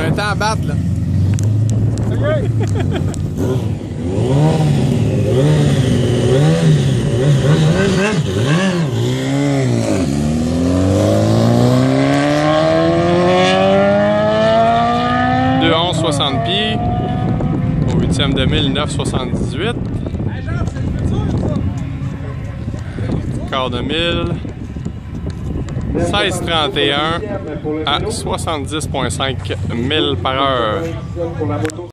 a un temps à battre, là. OK. Deux 11,60 pieds. Au 8e de mille, 9,78. Quart de mille. 16,31 à 70,5 milles par heure.